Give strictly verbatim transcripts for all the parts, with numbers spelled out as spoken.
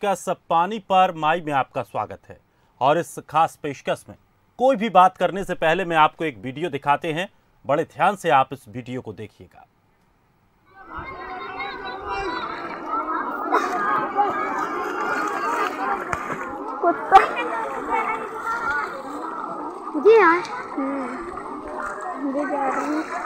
पेशकश पानी पर माई में आपका स्वागत है। और इस खास पेशकश में कोई भी बात करने से पहले मैं आपको एक वीडियो दिखाते हैं, बड़े ध्यान से आप इस वीडियो को देखिएगा। जी हाँ, जी जा रही हूँ।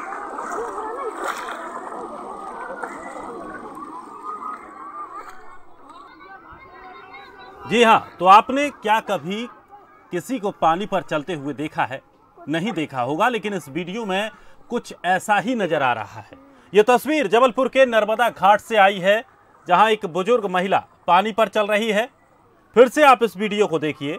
जी हाँ, तो आपने क्या कभी किसी को पानी पर चलते हुए देखा है? नहीं देखा होगा, लेकिन इस वीडियो में कुछ ऐसा ही नजर आ रहा है। ये तस्वीर जबलपुर के नर्मदा घाट से आई है, जहां एक बुजुर्ग महिला पानी पर चल रही है। फिर से आप इस वीडियो को देखिए।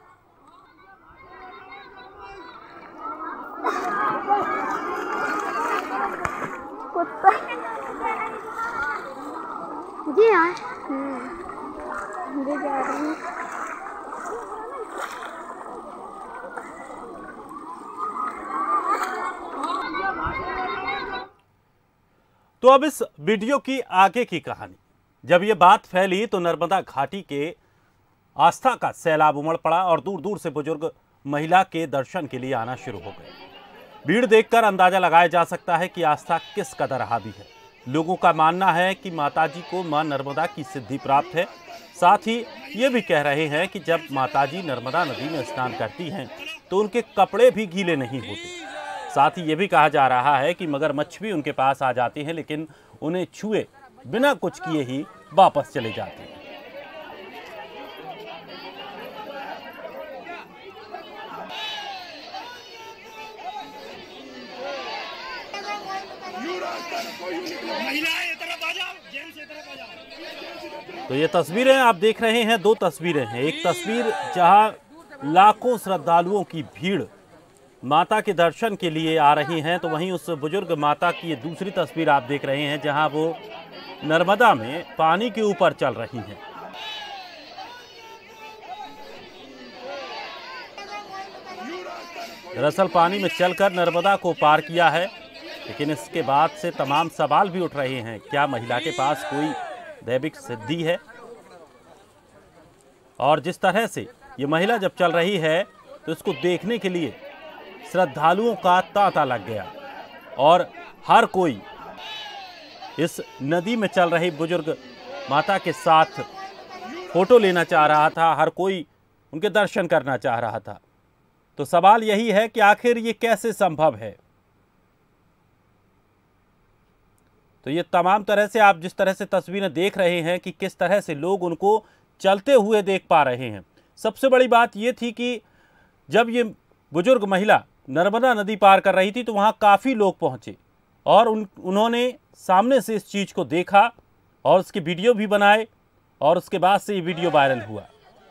जी हाँ, जी जा रही हूँ। तो अब इस वीडियो की आगे की कहानी। जब ये बात फैली तो नर्मदा घाटी के आस्था का सैलाब उमड़ पड़ा और दूर दूर से बुजुर्ग महिला के दर्शन के लिए आना शुरू हो गए। भीड़ देखकर अंदाजा लगाया जा सकता है कि आस्था किस कदर हावी है। लोगों का मानना है कि माताजी को मां नर्मदा की सिद्धि प्राप्त है। साथ ही ये भी कह रहे हैं कि जब माताजी नर्मदा नदी में स्नान करती हैं तो उनके कपड़े भी गीले नहीं होते। साथ ही ये भी कहा जा रहा है कि मगरमच्छ भी उनके पास आ जाते हैं, लेकिन उन्हें छुए बिना कुछ किए ही वापस चले जाते हैं। तो ये तस्वीरें आप देख रहे हैं, दो तस्वीरें हैं। एक तस्वीर जहां लाखों श्रद्धालुओं की भीड़ माता के दर्शन के लिए आ रही हैं, तो वहीं उस बुजुर्ग माता की ये दूसरी तस्वीर आप देख रहे हैं जहां वो नर्मदा में पानी के ऊपर चल रही हैं। दरअसल पानी में चलकर नर्मदा को पार किया है, लेकिन इसके बाद से तमाम सवाल भी उठ रहे हैं। क्या महिला के पास कोई दैविक सिद्धि है? और जिस तरह से ये महिला जब चल रही है तो इसको देखने के लिए श्रद्धालुओं का तांता लग गया और हर कोई इस नदी में चल रही बुजुर्ग माता के साथ फोटो लेना चाह रहा था। हर कोई उनके दर्शन करना चाह रहा था। तो सवाल यही है कि आखिर ये कैसे संभव है? तो ये तमाम तरह से आप जिस तरह से तस्वीरें देख रहे हैं कि किस तरह से लोग उनको चलते हुए देख पा रहे हैं। सबसे बड़ी बात ये थी कि जब ये बुजुर्ग महिला नर्मदा नदी पार कर रही थी तो वहाँ काफ़ी लोग पहुँचे और उन उन्होंने सामने से इस चीज़ को देखा और उसके वीडियो भी बनाए और उसके बाद से ये वीडियो वायरल हुआ।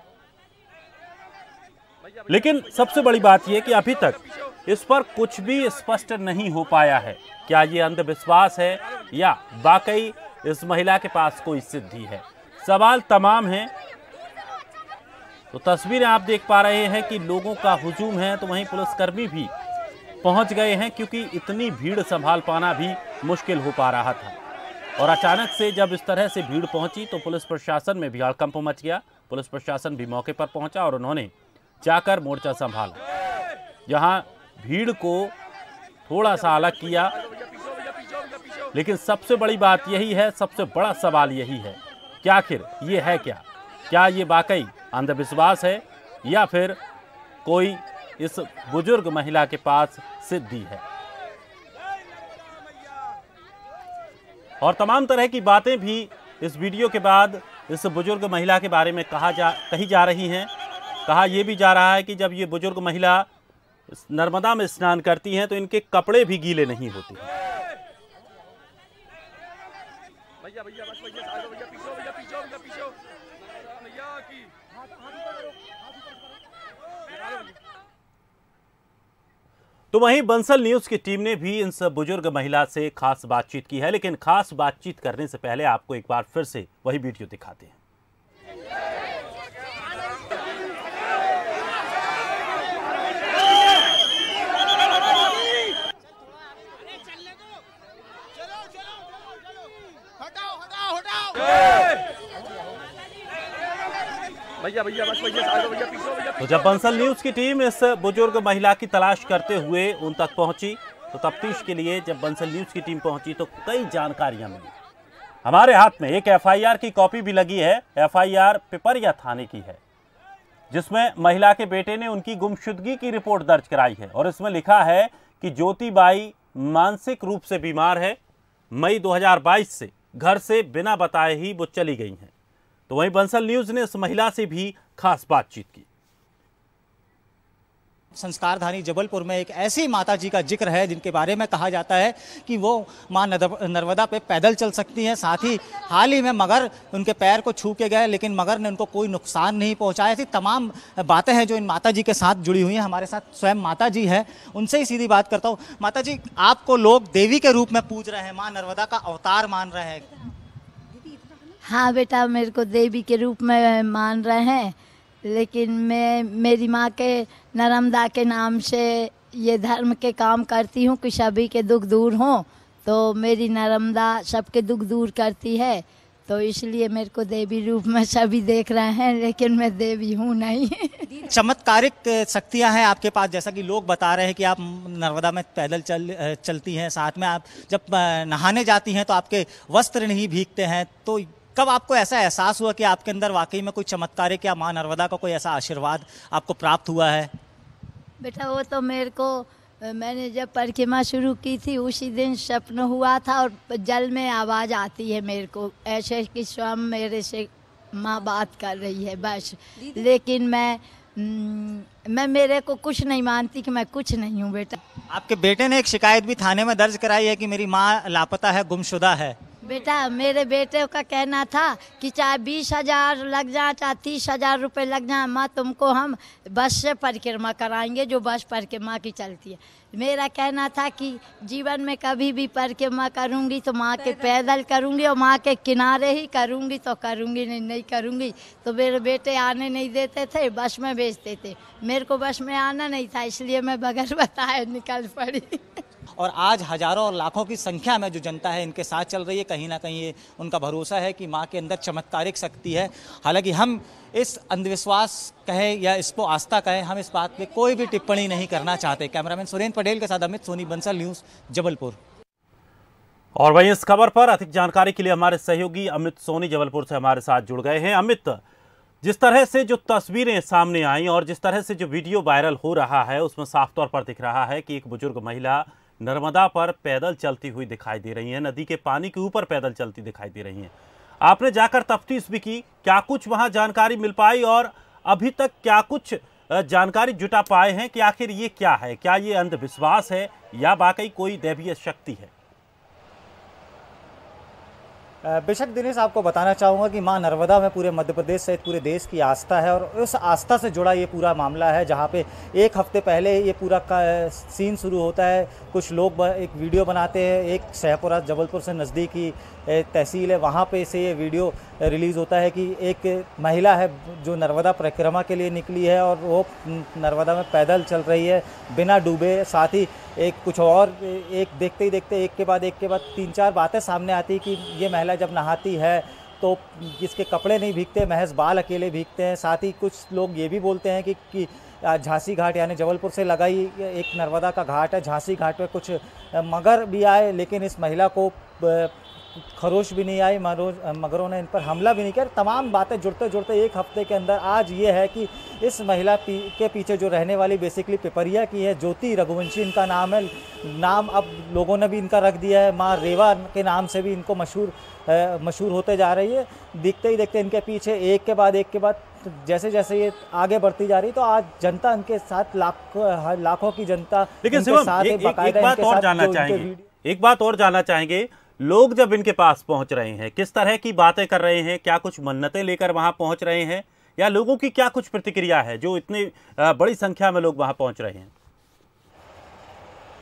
लेकिन सबसे बड़ी बात यह कि अभी तक इस पर कुछ भी स्पष्ट नहीं हो पाया है। क्या ये अंधविश्वास है या वाकई इस महिला के पास कोई सिद्धि है? सवाल तमाम हैं। तो तस्वीरें आप देख पा रहे हैं कि लोगों का हुजूम है, तो वहीं पुलिसकर्मी भी पहुंच गए हैं क्योंकि इतनी भीड़ संभाल पाना भी मुश्किल हो पा रहा था। और अचानक से जब इस तरह से भीड़ पहुंची तो पुलिस प्रशासन में भी हड़कंप मच गया। पुलिस प्रशासन भी मौके पर पहुंचा और उन्होंने जाकर मोर्चा संभाला, जहां भीड़ को थोड़ा सा अलग किया। लेकिन सबसे बड़ी बात यही है, सबसे बड़ा सवाल यही है कि आखिर ये है क्या? क्या ये वाकई अंधविश्वास है या फिर कोई इस बुजुर्ग महिला के पास सिद्धि है? और तमाम तरह की बातें भी इस वीडियो के बाद इस बुजुर्ग महिला के बारे में कहा जा कही जा रही हैं। कहा यह भी जा रहा है कि जब ये बुजुर्ग महिला नर्मदा में स्नान करती हैं तो इनके कपड़े भी गीले नहीं होते हैं। भैया भैया बस भैया भैया पीछे भैया पीछे भैया पीछे भैया की। तो वहीं बंसल न्यूज की टीम ने भी इन सब बुजुर्ग महिला से खास बातचीत की है, लेकिन खास बातचीत करने से पहले आपको एक बार फिर से वही वीडियो दिखाते हैं। भैया भैया बस भैया आ जाओ भैया पीछे हो भैया। तो जब बंसल न्यूज की टीम इस बुजुर्ग महिला की तलाश करते हुए उन तक पहुंची तो तफ्तीश के लिए जब बंसल न्यूज की टीम पहुंची तो कई जानकारियां मिली। हमारे हाथ में एक एफ आई आर की कॉपी भी लगी है। एफ आई आर पिपरिया थाने की है, जिसमें महिला के बेटे ने उनकी गुमशुदगी की रिपोर्ट दर्ज कराई है और इसमें लिखा है कि ज्योतिबाई मानसिक रूप से बीमार है। मई दो हज़ार बाईस से घर से बिना बताए ही वो चली गई हैं। तो वहीं बंसल न्यूज ने इस महिला से भी खास बातचीत की। संस्कारधानी जबलपुर में एक ऐसी माता जी का जिक्र है जिनके बारे में कहा जाता है कि वो मां नर्मदा पे पैदल चल सकती हैं। साथ ही हाल ही में मगर उनके पैर को छू के गए, लेकिन मगर ने उनको कोई नुकसान नहीं पहुंचाया। ऐसी तमाम बातें हैं जो इन माता जी के साथ जुड़ी हुई हैं। हमारे साथ स्वयं माता जी है, उनसे ही सीधी बात करता हूँ। माता जी, आपको लोग देवी के रूप में पूज रहे हैं, माँ नर्मदा का अवतार मान रहे हैं। हाँ बेटा, मेरे को देवी के रूप में मान रहे हैं, लेकिन मैं मेरी माँ के नर्मदा के नाम से ये धर्म के काम करती हूँ कि सभी के दुख दूर हों। तो मेरी नर्मदा सबके दुख दूर करती है, तो इसलिए मेरे को देवी रूप में सभी देख रहे हैं, लेकिन मैं देवी हूँ नहीं। चमत्कारिक शक्तियाँ हैं आपके पास, जैसा कि लोग बता रहे हैं कि आप नर्मदा में पैदल चल चलती हैं, साथ में आप जब नहाने जाती हैं तो आपके वस्त्र नहीं भीगते हैं। तो कब आपको ऐसा एहसास हुआ कि आपके अंदर वाकई में कोई चमत्कारिक या माँ नर्मदा का कोई ऐसा आशीर्वाद आपको प्राप्त हुआ है? बेटा वो तो मेरे को, मैंने जब परिक्रमा शुरू की थी उसी दिन स्वप्न हुआ था और जल में आवाज़ आती है मेरे को ऐसे कि स्वयं मेरे से माँ बात कर रही है बस। लेकिन मैं मैं मेरे को कुछ नहीं मानती कि मैं कुछ नहीं हूँ बेटा। आपके बेटे ने एक शिकायत भी थाने में दर्ज कराई है कि मेरी माँ लापता है, गुमशुदा है। बेटा मेरे बेटे का कहना था कि चाहे बीस हजार लग जाए चाहे तीस हजार रुपये लग जाए, माँ तुमको हम बस से परिक्रमा कराएंगे जो बस परिक्रमा की चलती है। मेरा कहना था कि जीवन में कभी भी परिक्रमा करूँगी तो माँ के पैदल करूँगी और माँ के किनारे ही करूँगी, तो करूँगी नहीं नहीं करूँगी। तो मेरे बेटे आने नहीं देते थे, बस में भेजते थे। मेरे को बस में आना नहीं था, इसलिए मैं बगैर बताए निकल पड़ी। और आज हजारों और लाखों की संख्या में जो जनता है इनके साथ चल रही है, कहीं ना कहीं ये उनका भरोसा है कि माँ के अंदर चमत्कारिक शक्ति है। हालांकि हम इस अंधविश्वास कहें या इसको आस्था कहें, हम इस बात पे कोई भी टिप्पणी नहीं करना चाहते। कैमरामैन सुरेंद्र पटेल के साथ अमित सोनी, बंसल न्यूज़, जबलपुर। और वहीं इस खबर पर अधिक जानकारी के लिए हमारे सहयोगी अमित सोनी जबलपुर से हमारे साथ जुड़ गए हैं। अमित, जिस तरह से जो तस्वीरें सामने आई और जिस तरह से जो वीडियो वायरल हो रहा है उसमें साफ तौर पर दिख रहा है कि एक बुजुर्ग महिला नर्मदा पर पैदल चलती हुई दिखाई दे रही हैं, नदी के पानी के ऊपर पैदल चलती दिखाई दे रही हैं। आपने जाकर तफ्तीश भी की, क्या कुछ वहां जानकारी मिल पाई और अभी तक क्या कुछ जानकारी जुटा पाए हैं कि आखिर ये क्या है? क्या ये अंधविश्वास है या वाकई कोई दैवीय शक्ति है? बेशक दिनेश, आपको बताना चाहूँगा कि मां नर्मदा में पूरे मध्य प्रदेश सहित पूरे देश की आस्था है और उस आस्था से जुड़ा ये पूरा मामला है, जहाँ पे एक हफ्ते पहले ये पूरा का सीन शुरू होता है। कुछ लोग एक वीडियो बनाते हैं, एक शहपुरा जबलपुर से नज़दीकी तहसील है, वहाँ पे से ये वीडियो रिलीज़ होता है कि एक महिला है जो नर्मदा परिक्रमा के लिए निकली है और वो नर्मदा में पैदल चल रही है बिना डूबे। साथ ही एक कुछ और एक देखते ही देखते एक के बाद एक के बाद तीन चार बातें सामने आती कि ये महिला जब नहाती है तो जिसके कपड़े नहीं भीगते, महज बाल अकेले भीगते हैं। साथ ही कुछ लोग ये भी बोलते हैं कि कि झांसी घाट यानी जबलपुर से लगा ही एक नर्मदा का घाट है, झांसी घाट पे कुछ मगर भी आए, लेकिन इस महिला को खरोश भी नहीं आई, मगरों ने इन पर हमला भी नहीं किया। तमाम बातें जुड़ते जुड़ते एक हफ्ते के अंदर आज ये है कि इस महिला पी, के पीछे जो रहने वाली बेसिकली पिपरिया की है, ज्योति रघुवंशी इनका नाम है। नाम अब लोगों ने भी इनका रख दिया है, माँ रेवा के नाम से भी इनको मशहूर मशहूर होते जा रही है। दिखते ही देखते इनके पीछे एक के बाद एक के बाद जैसे जैसे ये आगे बढ़ती जा रही, तो आज जनता इनके साथ लाखों लाखों की जनता। लेकिन शिवम, एक, एक, एक बात और जानना चाहेंगे एक बात और जानना चाहेंगे लोग जब इनके पास पहुंच रहे हैं किस तरह की बातें कर रहे हैं? क्या कुछ मन्नतें लेकर वहां पहुंच रहे हैं या लोगों की क्या कुछ प्रतिक्रिया है जो इतनी बड़ी संख्या में लोग वहां पहुंच रहे हैं?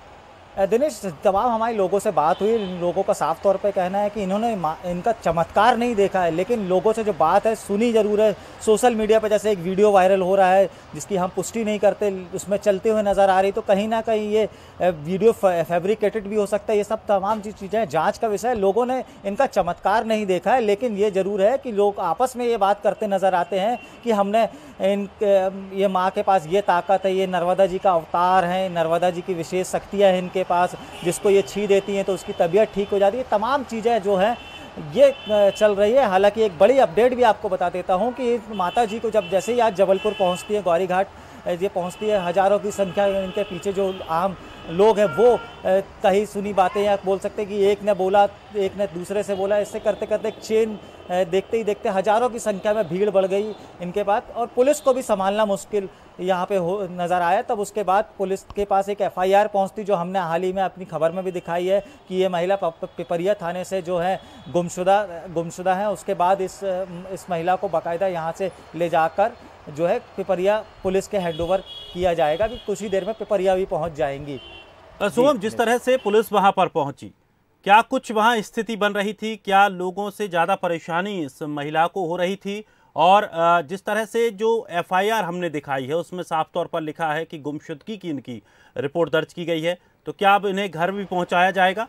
दिनेश, तमाम हमारे लोगों से बात हुई, लोगों का साफ तौर पे कहना है कि इन्होंने इनका चमत्कार नहीं देखा है, लेकिन लोगों से जो बात है सुनी ज़रूर है। सोशल मीडिया पे जैसे एक वीडियो वायरल हो रहा है जिसकी हम पुष्टि नहीं करते, उसमें चलते हुए नज़र आ रही, तो कहीं ना कहीं ये वीडियो फैब्रिकेटेड भी हो सकता है। ये सब तमाम चीज़ें जाँच का विषय है। लोगों ने इनका चमत्कार नहीं देखा है, लेकिन ये ज़रूर है कि लोग आपस में ये बात करते नज़र आते हैं कि हमने इन ये माँ के पास ये ताकत है, ये नर्मदा जी का अवतार है, नर्मदा जी की विशेष शक्तियाँ हैं इनके पास, जिसको ये छी देती हैं तो उसकी तबीयत ठीक हो जाती है। तमाम चीज़ें जो हैं ये चल रही है। हालांकि एक बड़ी अपडेट भी आपको बता देता हूं कि माता जी को जब जैसे ही आज जबलपुर पहुंचती है, गौरी घाट ये पहुंचती है, हज़ारों की संख्या इनके पीछे जो आम लोग हैं वो कहीं सुनी बातें या बोल सकते हैं कि एक ने बोला, एक ने दूसरे से बोला, इससे करते करते एक चेन देखते ही देखते हज़ारों की संख्या में भीड़ बढ़ गई इनके बाद, और पुलिस को भी संभालना मुश्किल यहाँ पे हो नज़र आया। तब उसके बाद पुलिस के पास एक एफ आई आर पहुँचती, जो हमने हाल ही में अपनी खबर में भी दिखाई है कि ये महिला पिपरिया थाने से जो है गुमशुदा गुमशुदा है। उसके बाद इस इस महिला को बाकायदा यहाँ से ले जाकर जो है पिपरिया पुलिस के हैंडओवर किया जाएगा। कि कुछ ही देर में पिपरिया भी पहुँच जाएंगी। शुभम, जिस तरह से पुलिस वहाँ पर पहुँची, क्या कुछ वहाँ स्थिति बन रही थी? क्या लोगों से ज़्यादा परेशानी इस महिला को हो रही थी? और जिस तरह से जो एफ आई आर हमने दिखाई है उसमें साफ तौर पर लिखा है कि गुमशुदगी की इनकी रिपोर्ट दर्ज की गई है, तो क्या अब इन्हें घर भी पहुंचाया जाएगा?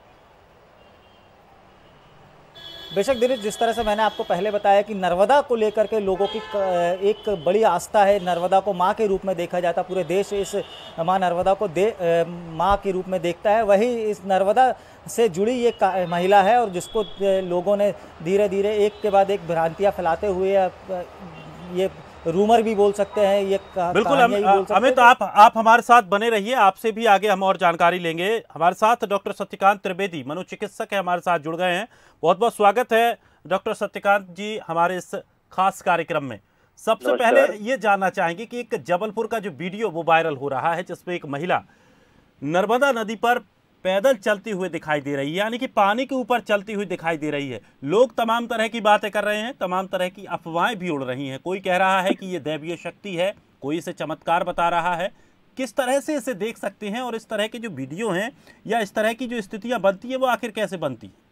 बेशक दिनेश, जिस तरह से मैंने आपको पहले बताया कि नर्मदा को लेकर के लोगों की एक बड़ी आस्था है, नर्मदा को माँ के रूप में देखा जाता है, पूरे देश इस माँ नर्मदा को दे माँ के रूप में देखता है। वही इस नर्मदा से जुड़ी ये महिला है और जिसको लोगों ने धीरे धीरे एक के बाद एक भ्रांतियाँ फैलाते हुए ये रूमर भी बोल सकते हैं, ये बिल्कुल अमित, आप आप हमारे साथ बने रहिए, आपसे भी आगे हम और जानकारी लेंगे। हमारे साथ डॉक्टर सत्यकांत त्रिवेदी मनोचिकित्सक है, हमारे साथ जुड़ गए हैं। बहुत बहुत स्वागत है डॉक्टर सत्यकांत जी हमारे इस खास कार्यक्रम में। सबसे पहले ये जानना चाहेंगे कि एक जबलपुर का जो वीडियो वो वायरल हो रहा है जिसमें एक महिला नर्मदा नदी पर पैदल चलती हुई दिखाई दे रही है, यानी कि पानी के ऊपर चलती हुई दिखाई दे रही है। लोग तमाम तरह की बातें कर रहे हैं, तमाम तरह की अफवाहें भी उड़ रही हैं। कोई कह रहा है कि ये दैवीय शक्ति है, कोई इसे चमत्कार बता रहा है। किस तरह से इसे देख सकते हैं और इस तरह के जो वीडियो हैं या इस तरह की जो स्थितियां बनती है वो आखिर कैसे बनती है?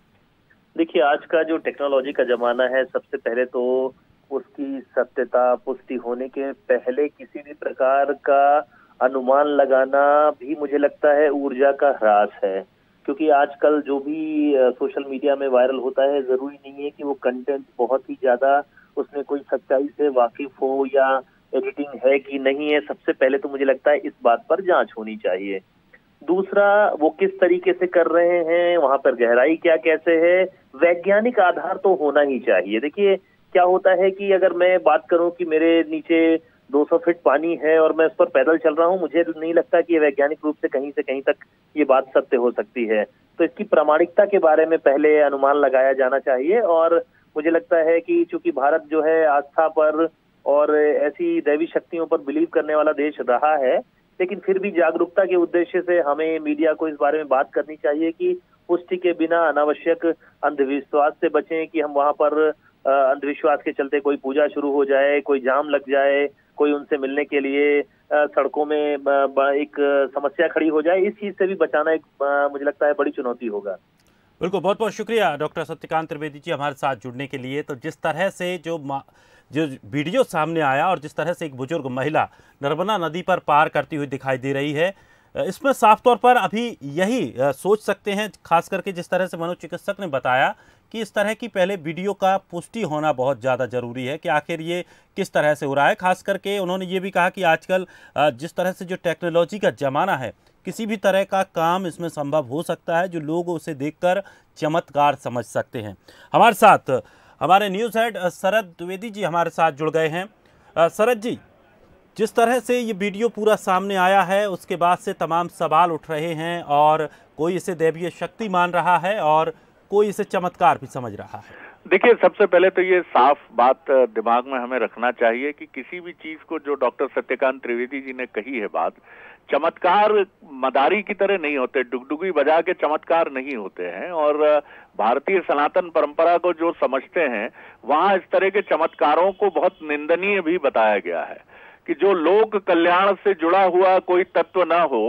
देखिए, आज का जो टेक्नोलॉजी का जमाना है, सबसे पहले तो उसकी सत्यता पुष्टि होने के पहले किसी भी प्रकार का अनुमान लगाना भी मुझे लगता है ऊर्जा का ह्रास है। क्योंकि आजकल जो भी सोशल मीडिया में वायरल होता है, जरूरी नहीं है कि वो कंटेंट बहुत ही ज्यादा उसमें कोई सच्चाई से वाकिफ हो या एडिटिंग है कि नहीं है। सबसे पहले तो मुझे लगता है इस बात पर जांच होनी चाहिए। दूसरा, वो किस तरीके से कर रहे हैं, वहां पर गहराई क्या कैसे है, वैज्ञानिक आधार तो होना ही चाहिए। देखिए, क्या होता है कि अगर मैं बात करूं कि मेरे नीचे दो सौ फीट पानी है और मैं उस पर पैदल चल रहा हूं, मुझे नहीं लगता कि ये वैज्ञानिक रूप से कहीं से कहीं तक ये बात सत्य हो सकती है। तो इसकी प्रामाणिकता के बारे में पहले अनुमान लगाया जाना चाहिए। और मुझे लगता है कि चूंकि भारत जो है आस्था पर और ऐसी दैवी शक्तियों पर बिलीव करने वाला देश रहा है, लेकिन फिर भी जागरूकता के उद्देश्य से हमें मीडिया को इस बारे में बात करनी चाहिए कि पुष्टि के बिना अनावश्यक अंधविश्वास से बचें कि हम वहां पर अंधविश्वास के चलते कोई पूजा शुरू हो जाए, कोई जाम लग जाए, कोई उनसे मिलने के लिए सड़कों में एक समस्या खड़ी हो जाए। इस चीज से भी बचाना एक मुझे लगता है बड़ी चुनौती होगा। बिल्कुल, बहुत बहुत शुक्रिया डॉक्टर सत्यकांत त्रिवेदी जी हमारे साथ जुड़ने के लिए। तो जिस तरह से जो जो वीडियो सामने आया और जिस तरह से एक बुजुर्ग महिला नर्मदा नदी पर पार करती हुई दिखाई दे रही है, इसमें साफ तौर पर अभी यही सोच सकते हैं, खास करके जिस तरह से मनोचिकित्सक ने बताया कि इस तरह की पहले वीडियो का पुष्टि होना बहुत ज़्यादा ज़रूरी है कि आखिर ये किस तरह से हो रहा है। खास करके उन्होंने ये भी कहा कि आजकल जिस तरह से जो टेक्नोलॉजी का ज़माना है, किसी भी तरह का काम इसमें संभव हो सकता है जो लोग उसे देखकर चमत्कार समझ सकते हैं। हमारे साथ हमारे न्यूज़ हेड शरद द्विवेदी जी हमारे साथ जुड़ गए हैं। शरद जी, जिस तरह से ये वीडियो पूरा सामने आया है उसके बाद से तमाम सवाल उठ रहे हैं और कोई इसे दैवीय शक्ति मान रहा है और कोई इसे चमत्कार भी समझ रहा है। देखिए, सबसे पहले तो ये साफ बात दिमाग में हमें रखना चाहिए कि किसी भी चीज को जो डॉक्टर सत्यकांत त्रिवेदी जी ने कही है बात, चमत्कार मदारी की तरह नहीं होते, डुगडुगी बजा के चमत्कार नहीं होते हैं। और भारतीय सनातन परंपरा को जो समझते हैं वहां इस तरह के चमत्कारों को बहुत निंदनीय भी बताया गया है कि जो लोक कल्याण से जुड़ा हुआ कोई तत्व ना हो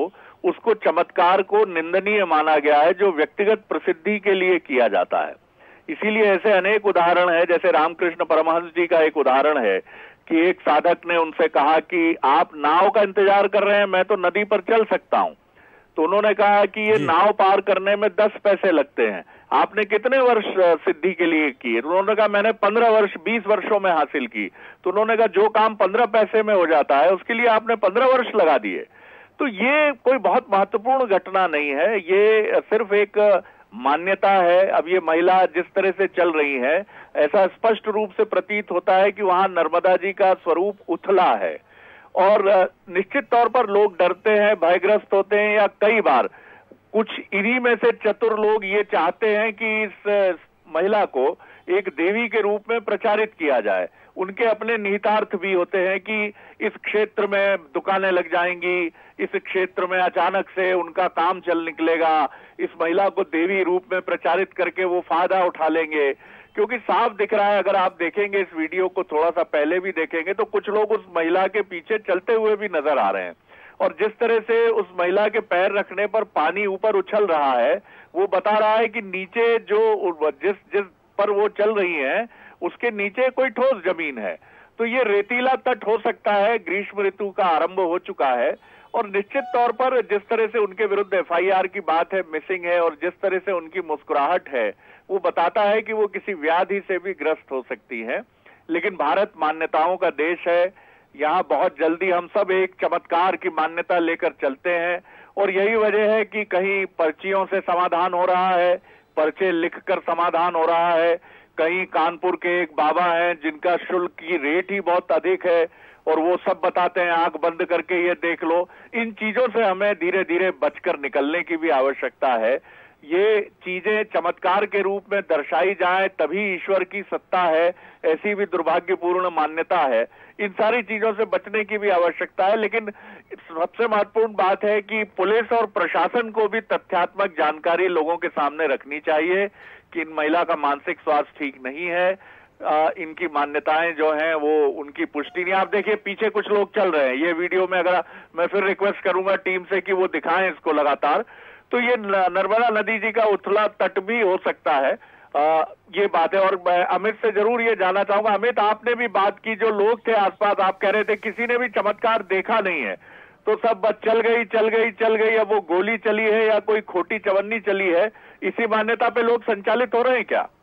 उसको चमत्कार को निंदनीय माना गया है, जो व्यक्तिगत प्रसिद्धि के लिए किया जाता है। इसीलिए ऐसे अनेक उदाहरण है, जैसे रामकृष्ण परमहंस जी का एक उदाहरण है कि एक साधक ने उनसे कहा कि आप नाव का इंतजार कर रहे हैं, मैं तो नदी पर चल सकता हूं। तो उन्होंने कहा कि ये नाव पार करने में दस पैसे लगते हैं, आपने कितने वर्ष सिद्धि के लिए की? उन्होंने कहा मैंने पंद्रह वर्ष बीस वर्षों में हासिल की। तो उन्होंने कहा जो काम पंद्रह पैसे में हो जाता है उसके लिए आपने पंद्रह वर्ष लगा दिए। तो ये कोई बहुत महत्वपूर्ण घटना नहीं है, ये सिर्फ एक मान्यता है। अब ये महिला जिस तरह से चल रही है, ऐसा स्पष्ट रूप से प्रतीत होता है कि वहां नर्मदा जी का स्वरूप उथला है और निश्चित तौर पर लोग डरते हैं, भयग्रस्त होते हैं, या कई बार कुछ इन्हीं में से चतुर लोग ये चाहते हैं कि इस महिला को एक देवी के रूप में प्रचारित किया जाए। उनके अपने निहितार्थ भी होते हैं कि इस क्षेत्र में दुकानें लग जाएंगी, इस क्षेत्र में अचानक से उनका काम चल निकलेगा, इस महिला को देवी रूप में प्रचारित करके वो फायदा उठा लेंगे। क्योंकि साफ दिख रहा है, अगर आप देखेंगे इस वीडियो को थोड़ा सा पहले भी देखेंगे तो कुछ लोग उस महिला के पीछे चलते हुए भी नजर आ रहे हैं, और जिस तरह से उस महिला के पैर रखने पर पानी ऊपर उछल रहा है, वो बता रहा है कि नीचे जो जिस जिस पर वो चल रही हैं उसके नीचे कोई ठोस जमीन है। तो ये रेतीला तट हो सकता है, ग्रीष्म ऋतु का आरंभ हो चुका है, और निश्चित तौर पर जिस तरह से उनके विरुद्ध एफ आई आर की बात है, मिसिंग है, और जिस तरह से उनकी मुस्कुराहट है, वो बताता है कि वो किसी व्याधि से भी ग्रस्त हो सकती है। लेकिन भारत मान्यताओं का देश है, यहाँ बहुत जल्दी हम सब एक चमत्कार की मान्यता लेकर चलते हैं, और यही वजह है कि कहीं पर्चियों से समाधान हो रहा है, पर्चे लिखकर समाधान हो रहा है, कहीं कानपुर के एक बाबा हैं जिनका शुल्क की रेट ही बहुत अधिक है और वो सब बताते हैं आंख बंद करके ये देख लो। इन चीजों से हमें धीरे धीरे बचकर निकलने की भी आवश्यकता है। ये चीजें चमत्कार के रूप में दर्शाई जाए तभी ईश्वर की सत्ता है, ऐसी भी दुर्भाग्यपूर्ण मान्यता है। इन सारी चीजों से बचने की भी आवश्यकता है, लेकिन सबसे महत्वपूर्ण बात है कि पुलिस और प्रशासन को भी तथ्यात्मक जानकारी लोगों के सामने रखनी चाहिए कि इन महिला का मानसिक स्वास्थ्य ठीक नहीं है, आ, इनकी मान्यताएं जो हैं वो उनकी पुष्टि नहीं। आप देखिए पीछे कुछ लोग चल रहे हैं, ये वीडियो में अगर मैं फिर रिक्वेस्ट करूंगा टीम से कि वो दिखाएं इसको लगातार, तो ये नर्मदा नदी जी का उथला तट भी हो सकता है। आ, ये बात है। और मैं अमित से जरूर ये जानना चाहूंगा, अमित आपने भी बात की, जो लोग थे आसपास, आप कह रहे थे किसी ने भी चमत्कार देखा नहीं है, तो सब बस चल गई चल गई चल गई, अब वो गोली चली है या कोई खोटी चवन्नी चली है, इसी मान्यता पे लोग संचालित हो रहे हैं क्या?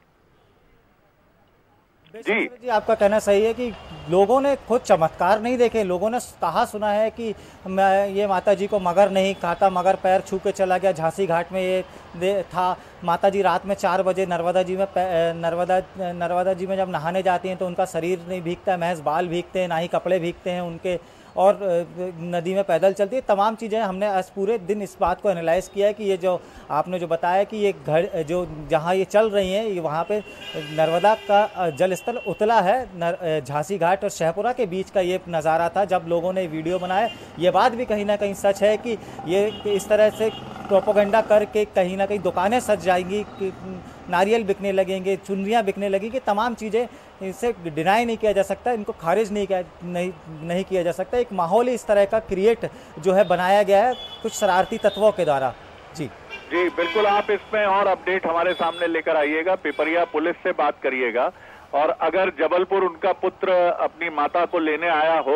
जी जी आपका कहना सही है कि लोगों ने खुद चमत्कार नहीं देखे, लोगों ने कहा सुना है कि मैं ये माता जी को मगर नहीं खाता, मगर पैर छू के चला गया। झांसी घाट में ये था, माता जी रात में चार बजे नर्मदा जी में नर्मदा नर्मदा जी में जब नहाने जाती हैं तो उनका शरीर नहीं भीगता, महज बाल भीगते हैं, ना ही कपड़े भीगते हैं उनके, और नदी में पैदल चलती है। तमाम चीज़ें हमने आज पूरे दिन इस बात को एनालाइज किया है कि ये जो आपने जो बताया कि ये घर जो जहाँ ये चल रही हैं, ये वहाँ पे नर्मदा का जल स्तर उतला है। झांसी घाट और शहपुरा के बीच का ये नज़ारा था जब लोगों ने वीडियो बनाया। ये बात भी कहीं ना कहीं सच है कि ये इस तरह से प्रोपोगंडा करके कहीं ना कहीं दुकानें सज जाएंगी, नारियल बिकने लगेंगे, चुनरियाँ बिकने लगेंगी, तमाम चीज़ें, इसे डिनाई नहीं किया जा सकता, इनको खारिज नहीं किया नहीं नहीं किया जा सकता। एक माहौल इस तरह का क्रिएट जो है बनाया गया है कुछ शरारती तत्वों के द्वारा। जी जी बिल्कुल, आप इसमें और अपडेट हमारे सामने लेकर आइएगा, पिपरिया पुलिस से बात करिएगा, और अगर जबलपुर उनका पुत्र अपनी माता को लेने आया हो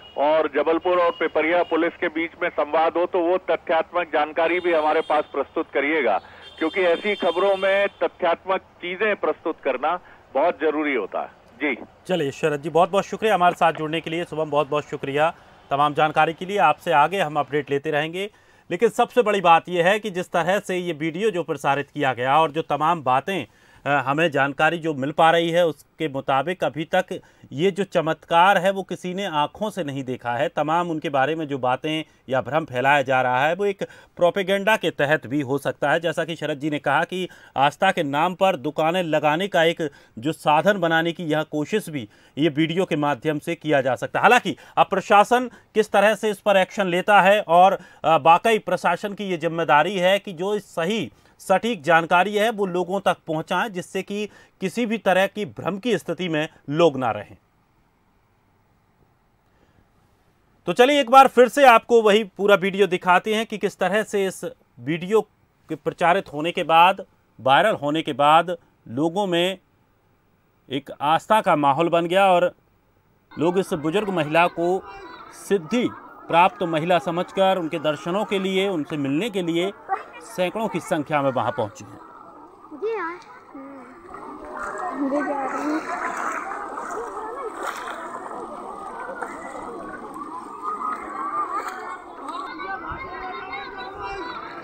और जबलपुर और पिपरिया पुलिस के बीच में संवाद हो तो वो तथ्यात्मक जानकारी भी हमारे पास प्रस्तुत करिएगा, क्योंकि ऐसी खबरों में तथ्यात्मक चीजें प्रस्तुत करना बहुत जरूरी होता है। जी चलिए शरद जी, बहुत बहुत शुक्रिया हमारे साथ जुड़ने के लिए। शुभम बहुत बहुत शुक्रिया तमाम जानकारी के लिए। आपसे आगे हम अपडेट लेते रहेंगे। लेकिन सबसे बड़ी बात यह है कि जिस तरह से ये वीडियो जो प्रसारित किया गया और जो तमाम बातें हमें जानकारी जो मिल पा रही है उसके मुताबिक अभी तक ये जो चमत्कार है वो किसी ने आंखों से नहीं देखा है। तमाम उनके बारे में जो बातें या भ्रम फैलाया जा रहा है वो एक प्रोपेगेंडा के तहत भी हो सकता है। जैसा कि शरद जी ने कहा कि आस्था के नाम पर दुकानें लगाने का एक जो साधन बनाने की यह कोशिश भी ये वीडियो के माध्यम से किया जा सकता है। हालांकि अब प्रशासन किस तरह से इस पर एक्शन लेता है और वाकई प्रशासन की ये जिम्मेदारी है कि जो सही सटीक जानकारी है वो लोगों तक पहुंचाएं, जिससे कि किसी भी तरह की भ्रम की स्थिति में लोग ना रहें। तो चलिए एक बार फिर से आपको वही पूरा वीडियो दिखाते हैं कि किस तरह से इस वीडियो के प्रचारित होने के बाद, वायरल होने के बाद लोगों में एक आस्था का माहौल बन गया और लोग इस बुजुर्ग महिला को सिद्धि प्राप्त महिला समझकर उनके दर्शनों के लिए, उनसे मिलने के लिए सैकड़ों की संख्या में वहां पहुंचे हैं। जी यार, हम भी जा रहे हैं।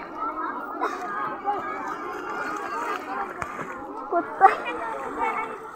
कुत्ता